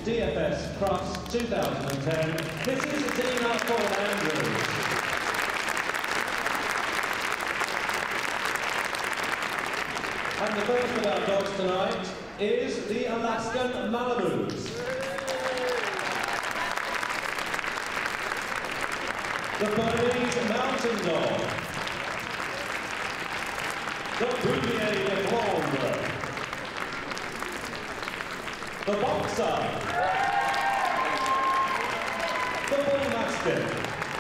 DFS Crufts 2010, Mrs. Tina Paul Andrews. And the first of our dogs tonight is the Alaskan Malamutes. The Bernese Mountain Dog. The Bouvier de Flandre. The Boxer. The Bull Mastiff.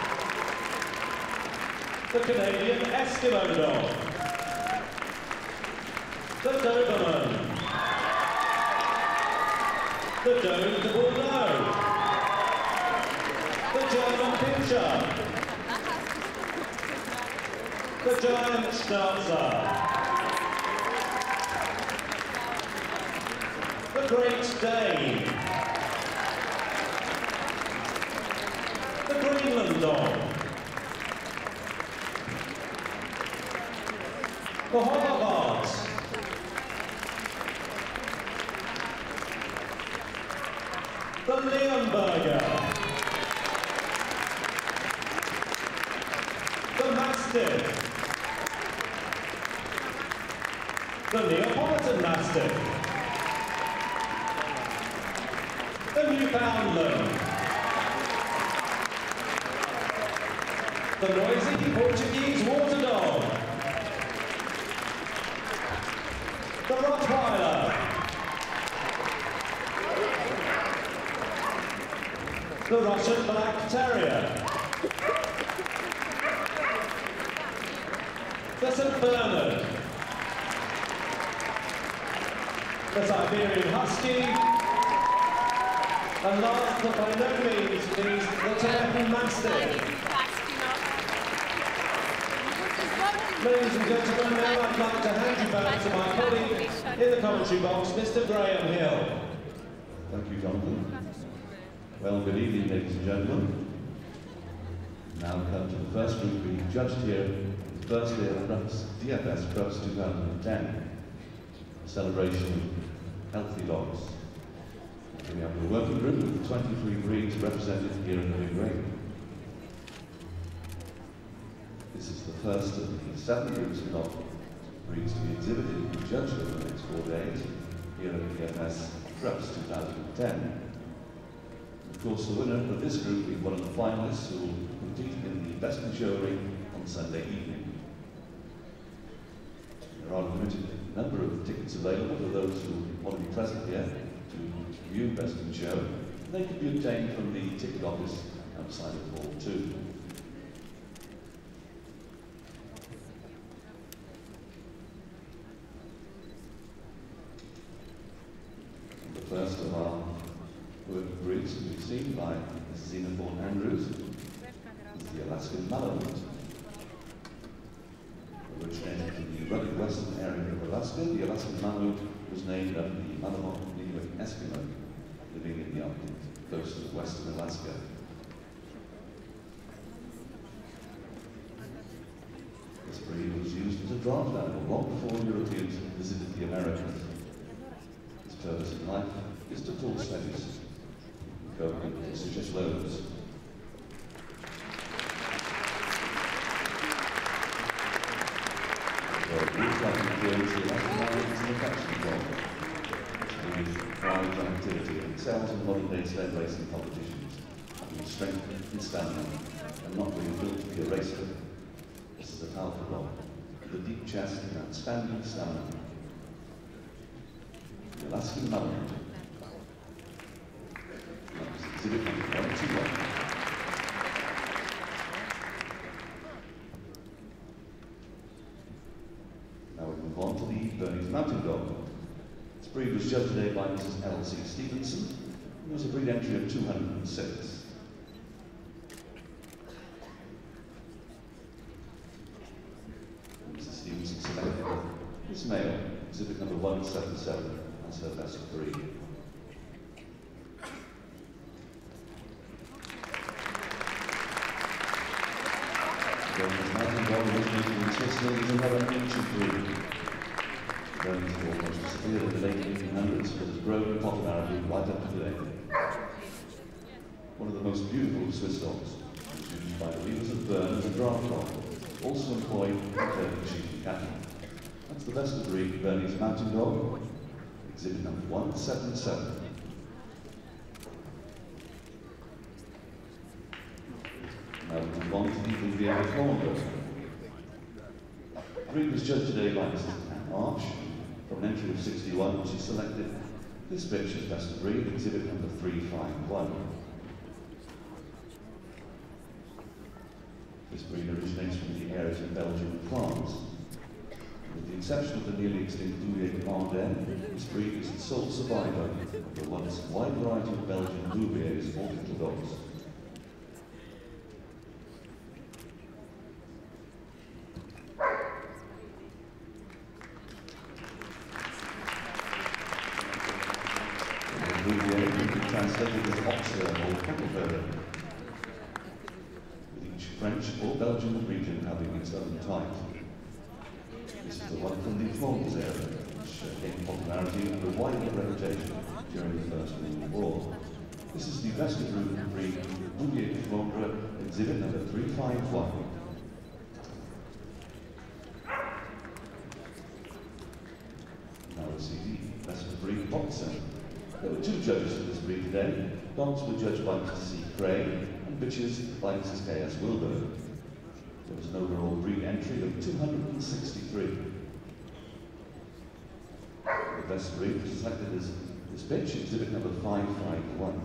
The Canadian Eskimo Dog. The Doberman. The Doge de Bordeaux. The German Pinscher. The Giant Schnauzer. The Great Dane. The Greenland Dog. The Hoverpart. The Leonberger. The Mastiff. The Neapolitan Mastiff. The Newfoundland. The noisy Portuguese Water Dog. The Rottweiler. The Russian Black Terrier. The St. Bernard. The Siberian Husky. And last but by no means least, the Tibetan Mastiff. Ladies and gentlemen, now I'd like to hand you back to my colleague in the commentary box, Mr. Graham Hill. Thank you, Jonathan. Well, good evening, ladies and gentlemen. Now we come to the first group being judged here, the first day of DFS Crufts 2010, a celebration of healthy dogs. We have the working group with 23 breeds represented here in the big ring. This is the first of the 7 groups of dog breeds to be exhibited and judged over the next 4 days here at DFS Crufts 2010. Of course, the winner of this group will be one of the finalists who will compete in the Best in Show ring on Sunday evening. There are a limited number of tickets available for those who want to be present here to view Best in Show. They can be obtained from the ticket office outside of Hall 2. And the first of our working breeds to be seen by Mrs. Tina Paul Andrews is the Alaskan Malamute. Originated from the rugged western area of Alaska, the Alaskan Malamute was named after the Malamute Inuit Eskimo living in the Arctic coast of western Alaska. This breed was used as a draft animal long before Europeans visited the Americas. Its purpose in life is to pull sledges, cope with prestigious loads. Pride and activity and excels in modern-day sled racing competitions, having strength and stamina, and not being built to be a racer. This is a powerful dog, with a deep chest and outstanding stamina. The Alaskan Malamute. Exhibit number 121. Now we move on to the Bernese Mountain Dog. This breed was judged today by Mrs. L.C. Stevenson. It was a breed entry of 206. Mrs. Stevenson selected this male, exhibit number 177, as her best breed. The Mountain Dog originated in Switzerland is another ancient breed. Bernese Dog was disappeared in the late 1800s, but has grown in popularity right up to today. most beautiful Swiss dogs, used by the leaders of Bern as a draft dog, also employed in turkey sheep and cattle. That's the best of breed Bernese mountain dog, exhibit number 177. Now we move on to the Bouvier Flandre. The breed was judged today by Mrs. Anne March. From an entry of 61, she selected this bitch as best of breed, exhibit number 351. This breed originates from the areas of Belgium and France. With the exception of the nearly extinct Bouvier Flandre, this breed is the sole survivor of the once wide variety of Belgian Bouviers or little dogs. Bouvier can be translated as oxer or cattle herder, with each French or Belgian region having its own type. This is the one from the Flanders area, which gained popularity and a wider reputation during the First World War. This is the best of breed Bouvier Flandre, exhibit number 351. Now we see the best of breed boxer. There were two judges for this breed today. Dogs were judged by Mrs. C. Craig and bitches by Mrs. K.S. Wilbur. There was an overall breed entry of 263. The best breed was selected as this bitch, exhibit number 551.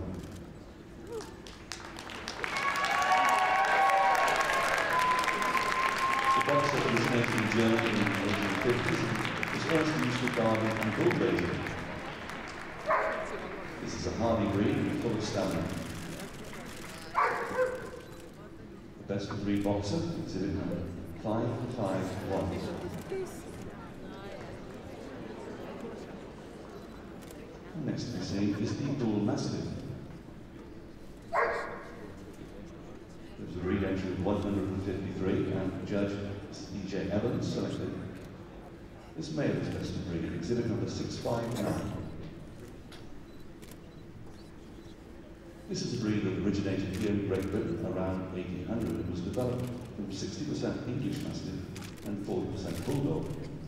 The box that originated in Germany in the 1850s was first used for guarding and bull raising. This is a hardy breed and full of stamina. The best of breed boxer, exhibit number 551. Next to be seen is the Bull Mastiff. There was a breed entry of 153 and Judge E.J. Evans selected this male is best of breed, exhibit number 659. This is a breed that originated here in Great Britain around 1800 and was developed from 60% English Mastiff and 40% Bulldog,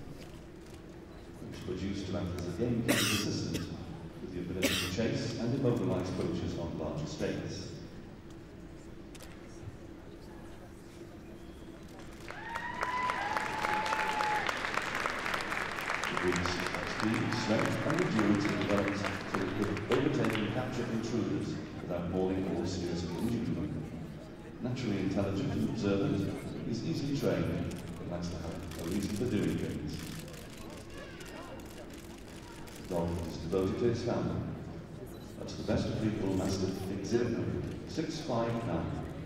which was used to act as a gamekeeper's assistant with the ability to chase and immobilize poachers on large estates. The breed's speed, strength and endurance are developed so it could overtake and capture intruders without mauling or seriously injuring them. Naturally intelligent and observant, is easily trained, but likes to have a reason for doing things. The dog is devoted to its family. That's the best of breed Bull Mastiff, exhibit number 659.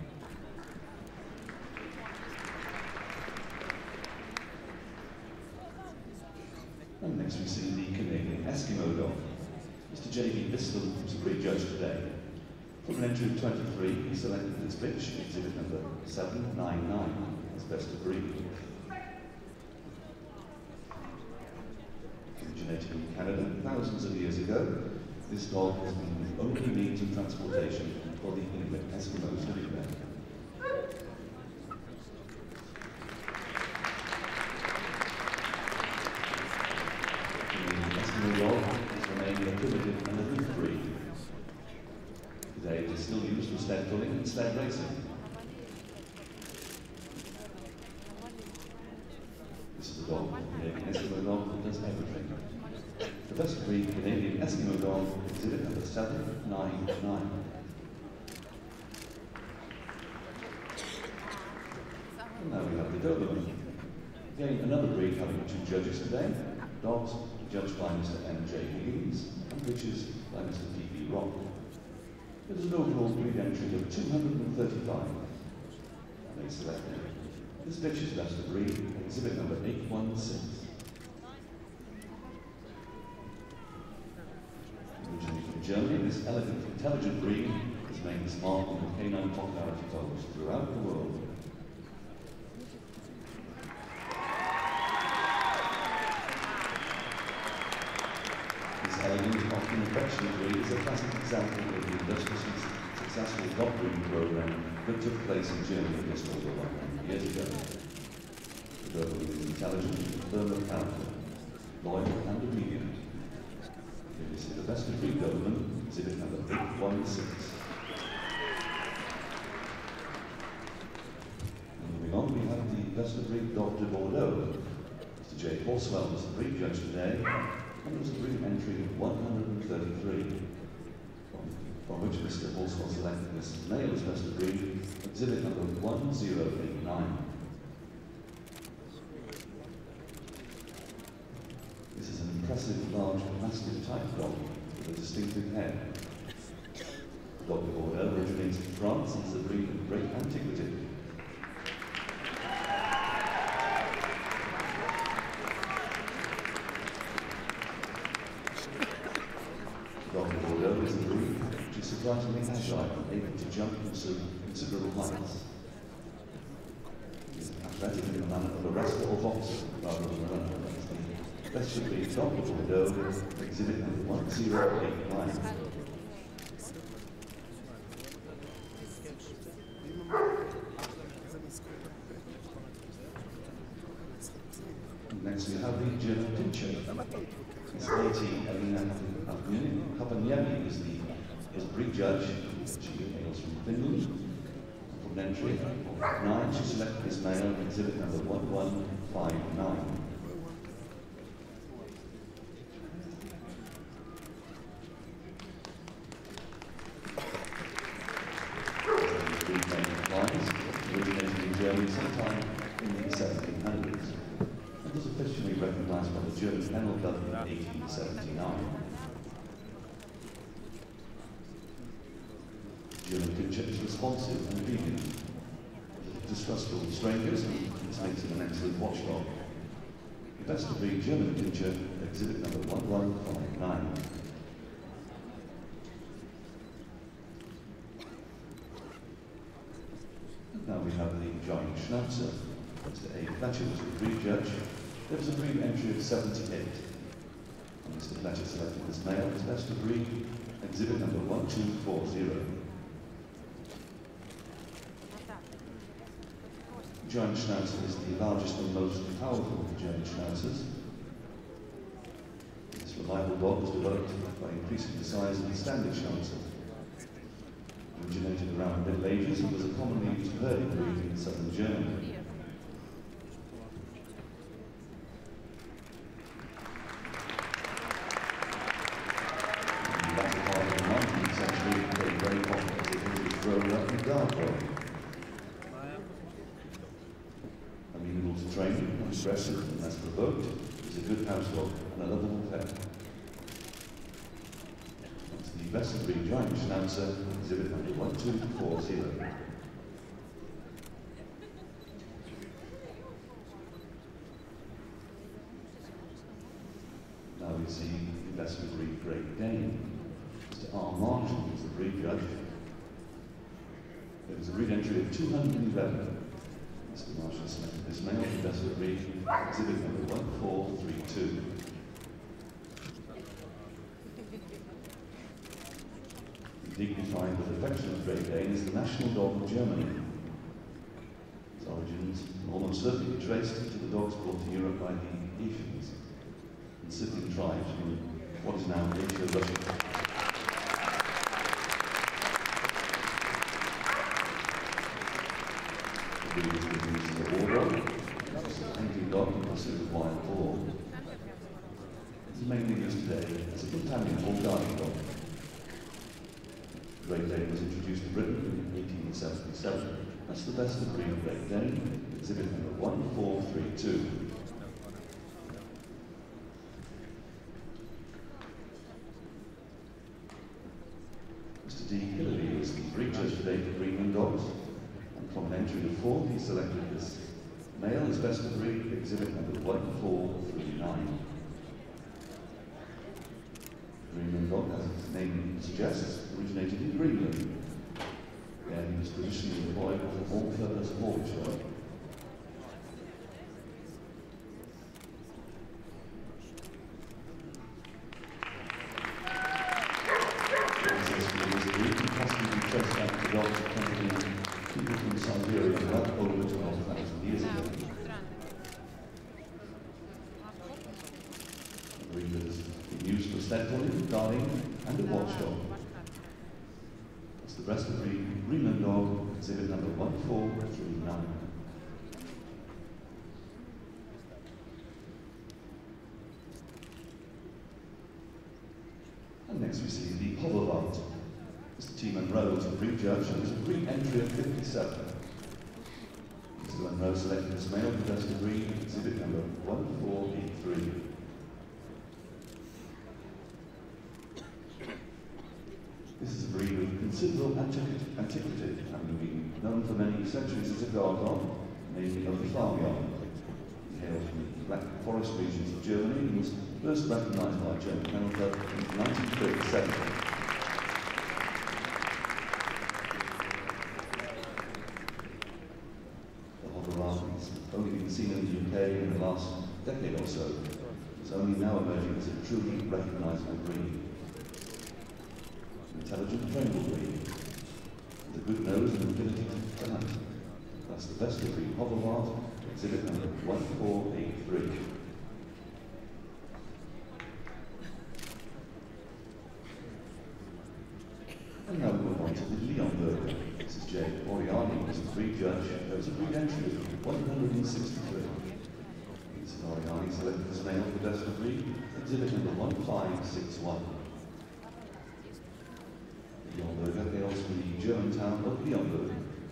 And next we see the Canadian Eskimo dog. Mr. J.B. Bistel was a breed judge today. From an entry of 23, he selected this bitch, exhibit number 799, as best of breed. Originating in Canada thousands of years ago, this dog has been the only means of transportation for the Inuit Eskimos living there. The Eskimo dog has remained a primitive and aloof breed. Today it is still used for sled pulling and sled racing. This is a dog, a Canadian Eskimo dog that does everything. The best of breed Canadian Eskimo dog, exhibit number 799. And now we have the Doberman. Again, another breed having two judges today. Dogs judged by Mr. M.J. Higgins and bitches by Mr. P.B. Rock. There was an overall breed entry of 235. And they selected this bitch is best of breed, exhibit number 816. Originating from Germany, this elegant, intelligent breed has made its mark on the canine popularity dogs throughout the world. This elegant, often affectionate breed is a classic example of the industrious successful dog breeding program that took place in Germany just over 100 years ago. The Doberman is intelligent, firm of character, loyal and obedient. Here we see the best of breed Doberman, exhibit number 816. And moving on, we have the best of breed Dog de Bordeaux. Mr. J. Horswell was the breed judge today, and it was a breed entry of 133. From which Mr. Horswell selected this male as best of breed, exhibit number 1089. This is an impressive, large, mastiff type dog with a distinctive head. Dog de Bordeaux originates in France and is a breed of great antiquity. Dog de Bordeaux is a breed which is surprisingly agile and able to jump into considerable heights. He is athletic in the manner of a wrestler or boxer rather than a runner. Best should be Dog de Bordeaux, exhibit number 1089. Next we have the German Pinscher. Miss Lady Elina Kapaniemi is the breed judge. She hails from Finland. For an entry of 9, she selected this male, exhibit number 1159. Originated in Germany sometime in the 1700s and was officially recognised by the German Kennel Club in 1879. German Pinscher is responsive and obedient, distrustful of strangers, and this makes him an excellent watchdog. The best of breed German Pinscher, exhibit number 1159. Now we have the giant Schnauzer. Mr. A. Fletcher was the breed judge. There was a breed entry of 78. And Mr. Fletcher selected this male as best of breed, exhibit number 1240. Giant Schnauzer is the largest and most powerful of German Schnauzers. This reliable dog was developed by increasing the size of the standard Schnauzer. Originated around the Middle Ages and was a commonly used herding breed in southern Germany. In the latter part of the 19th century, it became very popular as it was grown up in guard dog. Amenable to training, aggressive and less provoked, is a good house dog and a lovable pet. The best of breed giant Schnauzer, exhibit number 1240. Now we see the best of breed Great Dane. Mr. R. Marshall was the breed judge. There was a breed entry of 211. Mr. Marshall selected this male, the best of breed, exhibit number 1432. Dignified but affectionate Great Dane is the national dog of Germany. Its origins almost certainly traced to the dogs brought to Europe by the Dacians and Scythian tribes from what is now Asia, Russia. The breed is used as a war dog, it's a hunting dog in pursuit of wild boar. It is mainly used today as a companion or guarding dog. Great Dane was introduced to Britain in 1877. That's the best of breed Great Dane, exhibit number 1432. Mr. D. Hillary was the breed judge today for Greenland dogs, and from an entry of 4, he selected this male as best of breed, exhibit number 1439. Greenland dog, as its name suggests, originated in Greenland. Again, he was traditionally employed as an all-purpose haulage dog. Access to this breed can possibly be traced back Brest of Breed Greenland Dog, exhibit number 1439. And next we see the Hoverwart. Mr. T. Monroe is a breed judge and is a breed entry of 57. Mr. Monroe selected this male for Brest of Breed, exhibit number 1483. This is a breed of considerable antiquity, having been known for many centuries as a guard dog, namely of the farmyard. He hails from the Black Forest regions of Germany and was first recognised by German Kennel Club in 1937. The Hoverwart has only been seen in the UK in the last decade or so. It's only now emerging as a truly recognisable breed. Intelligent, trainable breed, with a good nose and ability to hunt. That's the Brest of Breed Hoverwart, exhibit number 1483. And now we move on to the Leonberger. This is Jay Oriani, who is the breed judge. There was a breed entry of 163. Mrs. Oriani selected this male for Brest of Breed, exhibit number 1561. Leonberger hails from the German town of Leonberg.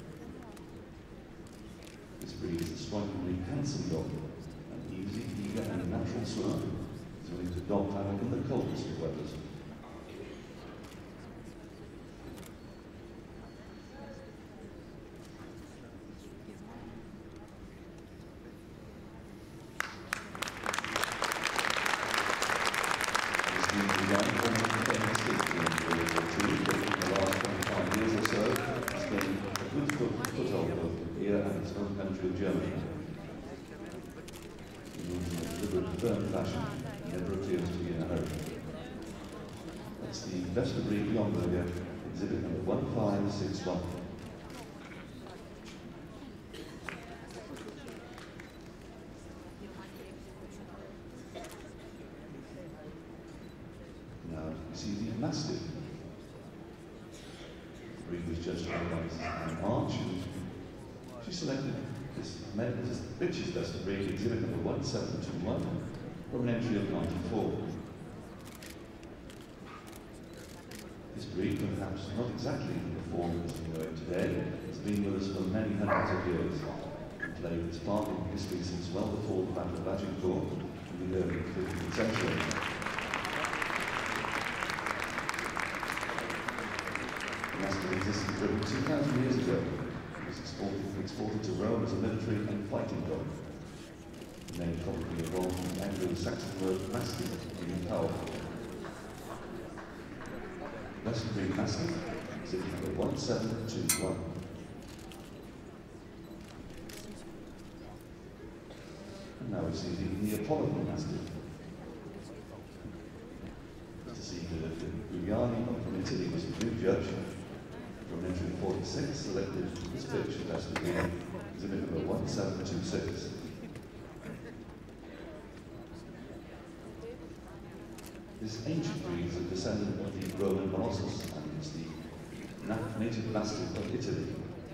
This breed is a strikingly handsome dog, an easy, eager and natural swimmer. He's willing to dog paddle in the coldest of weathers. Germany. He moves in a deliberate, firm fashion, never appears to be in a hurry. That's the Brest of Breed Leonberger, exhibit number 1561. Now you see the Mastiff. The breed was judged by Anne March, and she selected this bitch's Brest of Breed, exhibit number 1721, from an entry of 94. This breed, perhaps not exactly in the form as we know it today, has been with us for many hundreds of years, and played its part in history since well before the Battle of Agincourt in the early 15th century. The Mastiff existed for over 2,000 years ago. Exported to Rome as a military and fighting dog. The name probably evolved from the Anglo-Saxon word mastiff, meaning powerful. Brest of Breed Mastiff, exhibit number 1721. And now we see the Neapolitan Mastiff. To see Giuliani from Italy was the new judge. From entry 46, selected this bitch of Brest of Breed, exhibit number 1726. This ancient breed is a descendant of the Roman Molossus and is the native mastiff of Italy.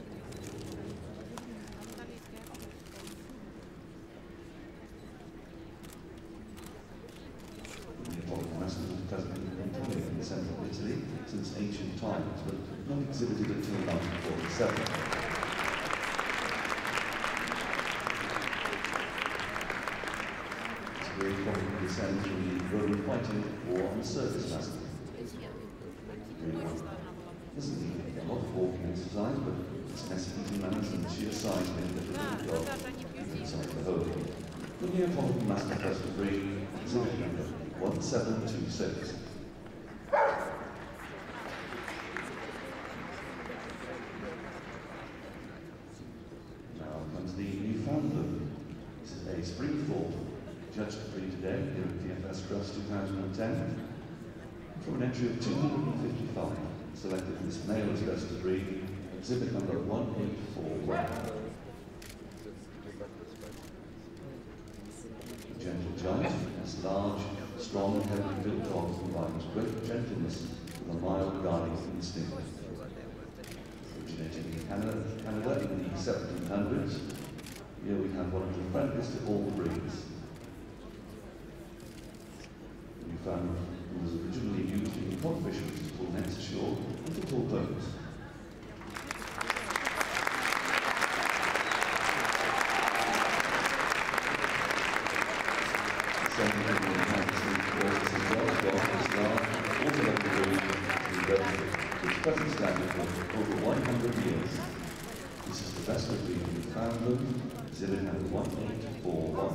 The Neapolitan Mastiff is present in the centre of Italy since ancient times, but not exhibited until 1947. This breed probably descends from the Roman fighting war and circus mastiff. Doesn't need a lot of walking exercise, but its messy eating manners and sheer size make it a little dog inside the home. The Neapolitan Mastiff Brest of Breed, exhibit number 1726. The Newfoundland. This is a Springthorpe judged breed today here at DFS Crufts 2010. From an entry of 255, selected this male as Brest of Breed, exhibit number 1841. A gentle giant, this large, strong, heavily built dog combines great gentleness with a mild guarding instinct. Originating in Canada in the 1700s. Here we have one of the friendliest of all breeds. We found it was originally used in cod fishing to pull nets ashore and to pull boats. Which present standard for over 100 years. This is the best of breed in Newfoundland, exhibit number 1841.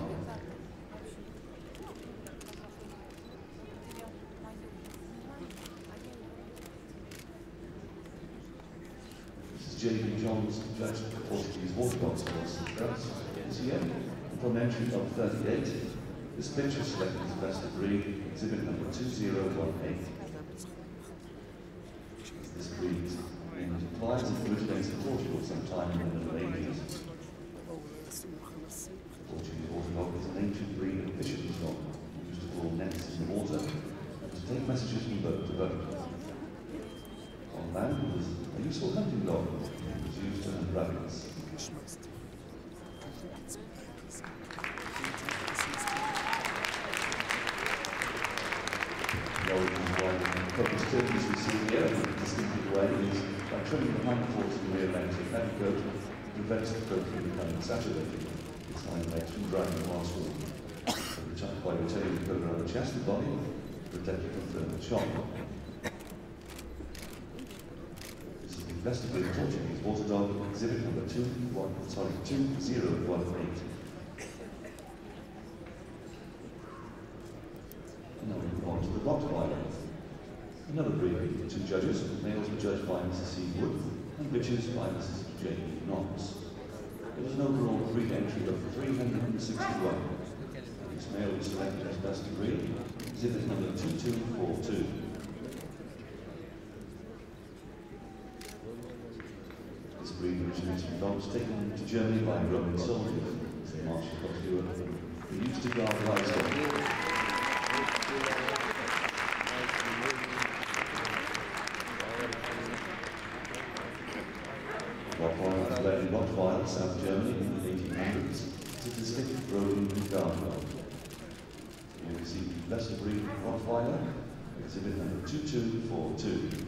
This is J.B. Johns, judge of the Portuguese water dogs course in France this year. From entry of 38, this picture selected as best of breed, exhibit number 2018. This breed implies it originates in Portugal sometime in the Middle Ages. Portuguese water dog is an ancient breed of fisherman's dog used to pull nets in the water and to take messages from boat to boat. On land, it was a useful hunting dog that was used to hunt rabbits. The origins of why the focus turkeys we see here in a distinctive way is by trimming the hindquarters and rear legs of heavy coat prevents the coat from becoming saturated. Its hind legs from drying while swimming. By retaining the coat around the chest and body, protected from thermal shock. This is the best of breed Portuguese water dog, exhibit number 2018. Now we move on to the Rottweiler. Another breed with two judges. Males were judged by Mrs. C. Wood and bitches by Mrs. J. Knox. There was an overall breed entry of 361. This male was selected as best of breed, exhibit number 2242. This breed originates from dogs taken to Germany by Roman soldiers as they marched across Europe. They used to guard livestock. Rottweiler was bred in Rottweil, South Germany in the 1800s. It's a distinct Roman guard dog. Here we see the best of breed Rottweiler, exhibit number 2242.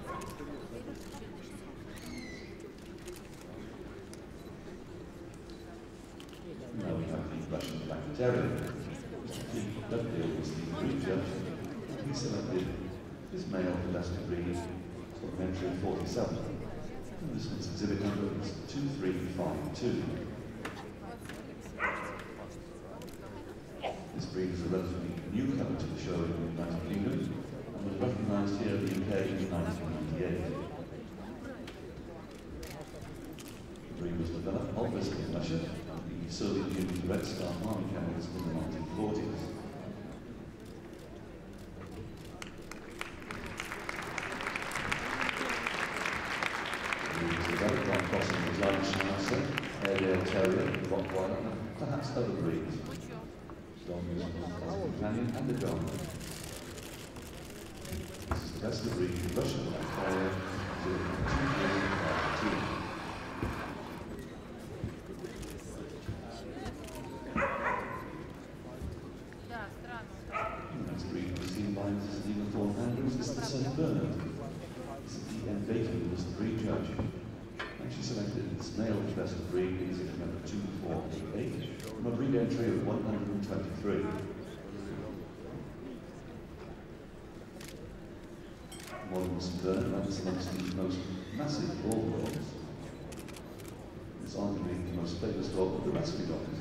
Now we have the Russian Black Terrier. Mr. Dugdale was the breed judge. He selected this male for best of breed for entry 47. And this one's exhibit number is 2352. This breed is a relatively newcomer to the show in the United Kingdom and was recognised here in the UK in 1998. The breed was developed obviously in Russia. The Soviet Union's Red Star Army Kennels in the 1940s. The breed was developed by crossing the Giant Schnauzer, Airedale Terrier, Rottweiler, and perhaps other breeds. Dog is as a companion and a guard. This is the best of breed Russian Black Terrier, 2352. St. Bernard. D.M. Bacon was the breed judge, and she selected this male for best of breed, exhibit number 2488, from a breed entry of 123. Modern St. Bernard ranks amongst the most massive of all dogs. It's arguably the most famous dog of the rescue dogs.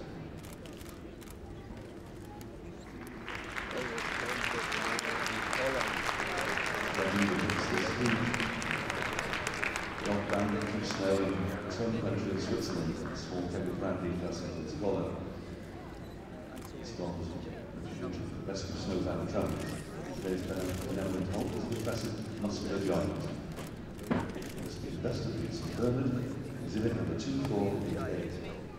Rottweiler from snow in his home country of Switzerland, a small figure brandy has its collar. This dog was introduced to the rescue snowbound travellers. Today's benevolent halt is an impressive muscular giant. This is the best of breed St. Bernard, exhibit number 2488.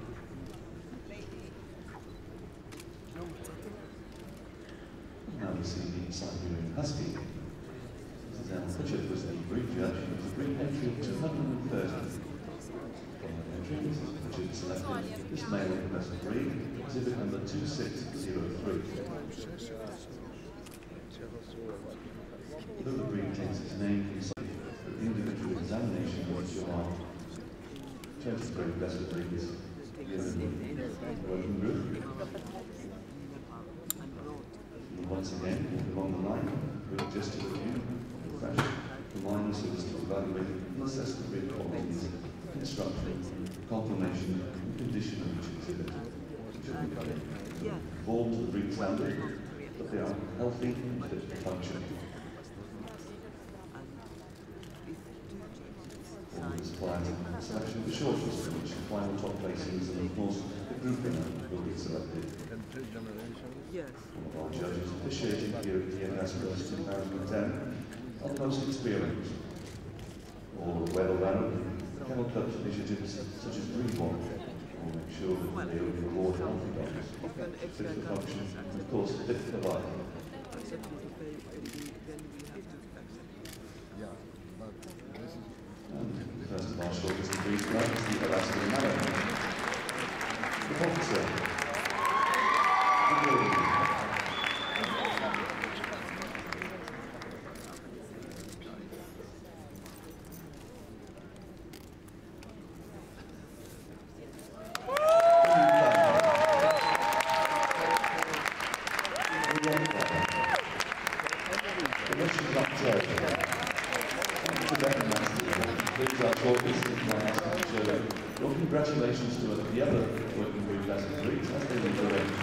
Now we see the Siberian Husky. Pritchard was the breed judge. It was a breed entry of 230. Richard selected this male impressive breed, exhibit number 2603. Though the breed takes its name from the individual examination of July 23 best breeds given working group. And once again, along the line, we'll just review, refresh, remind us of this to evaluate and assess the breed qualities, construction, conformation, and condition of each exhibit, which will be conform to the breed standard, but they are healthy and fit for function. All this prior to selection of the shortlist, for which the final top placings and of course the group winner will be selected. One of our judges officiating here at DFS First 2010 are the most experienced. All the well-run kennel club initiatives such as Greenwalk will make sure that they will reward healthy dogs, fit for function, and of course fit for life. And the first of our shortlist of breeds tonight is the Alaskan Mallow. The officer. Congratulations to the other working group as breeds as they leave the range.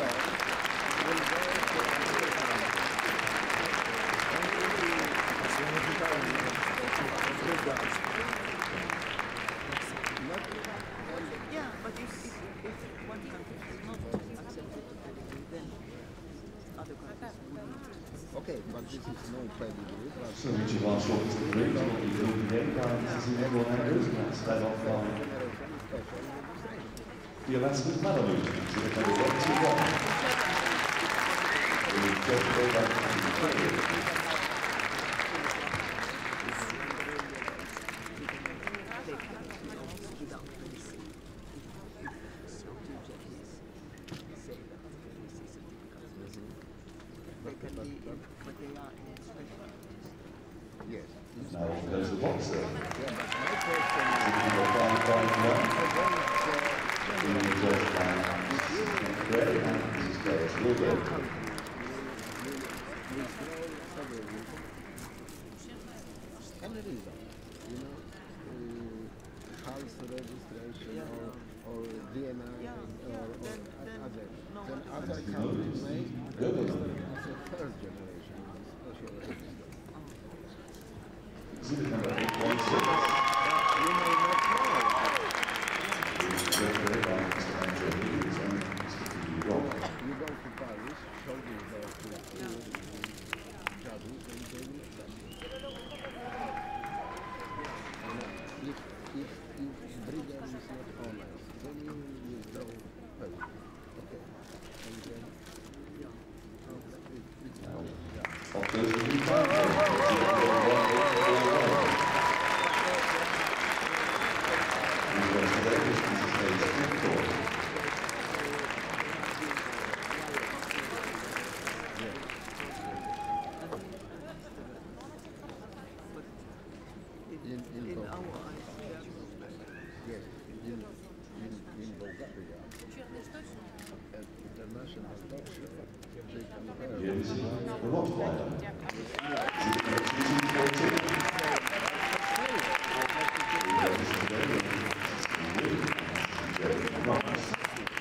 Yeah, but if one country is not accepted, then other countries will. Okay, but this is no pedigree. So each of our shortlist of breeds will be grouped again by Mrs. Nicole Andrews, and that's led off by the Alaskan Mallow, exhibit number 121. We will just go back to the Yes. now off goes the boxer. Yeah, but my question is, Number 551. Being judged by Mrs. Gray and Mrs. Grace Wilbur. any reason, house registration or DNA or other. Then other countries may register as a third generation special register. Exhibit number 816. You may not know. You go to Paris, show them there to judges, and they will accept. If breeder is not honest, then you will withdraw pay. Okay. And then, Off goes the new time. In our eyes, yes, in Bulgaria, at international dog show, they compare. Here we see the Rottweiler. Exhibit number 2214.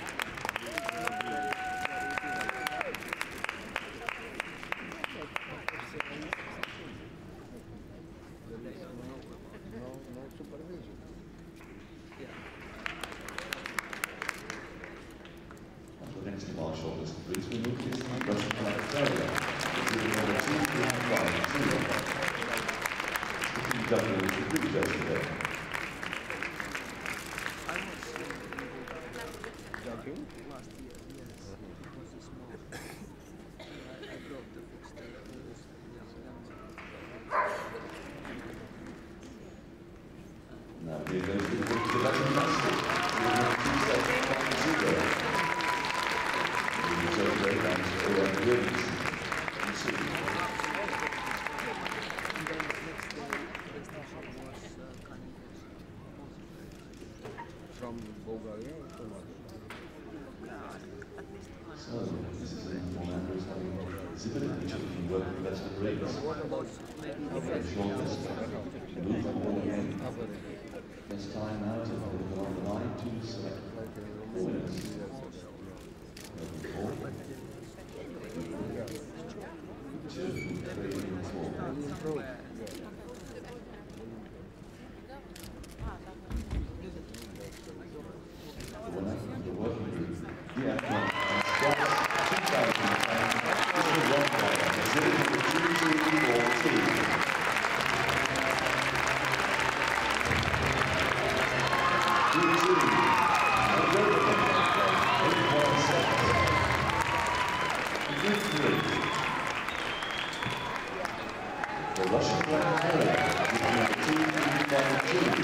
No supervision. And the next of our shortlist of breeds we move is the Russian Black Terrier. Exhibit number 2352. The W is the breed judge today. I was Joking? last year, yes. It was a small. I brought the fixed Now here goes the from Bulgaria or from what? So, this is Linda Andrews having exhibited each of the working best of rates. What about Shortest, move forward again. There's time now to go on the line to select the winners. Four, 2, 3, 4. The winner of the working group, DF Squats 2010, is the rock player, exhibiting the 2-2-4-2. The Russian Black Terrier with number 2-3-5-2.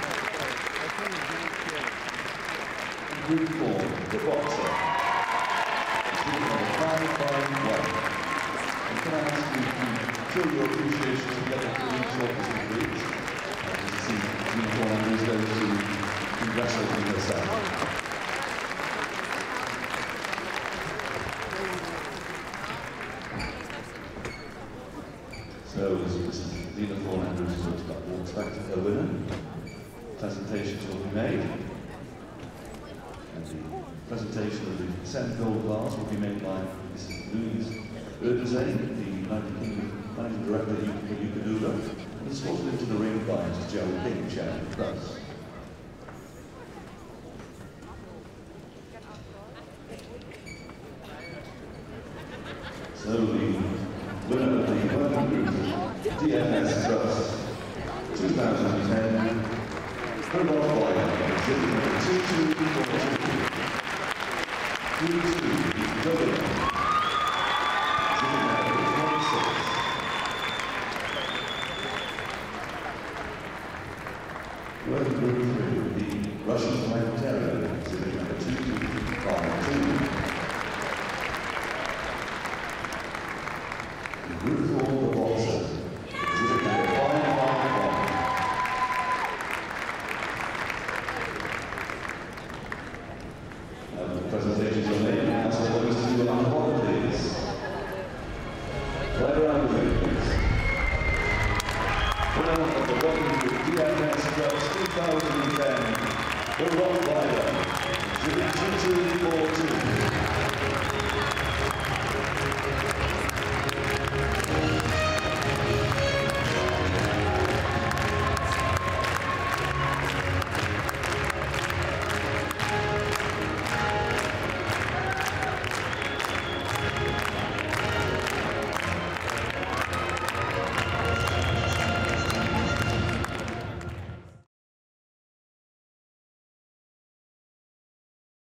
Group 4, the Boxer, group number 5-5-1. And can I ask you to show your appreciation together for each opposite groups? As you see, Team 4 is going to congratulate herself. So, as Mrs. Lena Thorne Andrews walks back to her winner, presentations will be made, and the presentation of the 7 gold bars will be made by Mrs. Louise Erdezane, the United Kingdom Managing Director of Yukoduga, and escorted into the ring by Mrs. Gerald King, Chairman of the Press. So, the winner of the working group, DFS Trust 2010, the Rock Boy, exhibiting number 2-2-4-2. 2-2, Dublin, exhibiting number 26. Working group 3, the Russian Black Terrier, exhibiting number 2-2-5-2. Group 4, the Boxer, exhibit number 5-5-1. The presentations are made, and so what is to do on the bottom, please. Right around the ring, please. Winner of the working group DFS Trust 2010, the Rock Rider, exhibit 2-2-4-2.